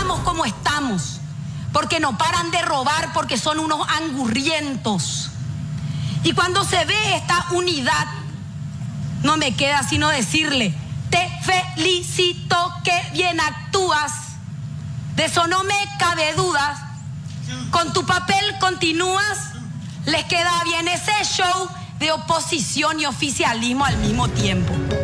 estamos como estamos, porque no paran de robar, porque son unos angurrientos. Y cuando se ve esta unidad, no me queda sino decirle: te felicito, que bien actúas, de eso no me cabe dudas, con tu papel continúas, les queda bien ese show de oposición y oficialismo al mismo tiempo.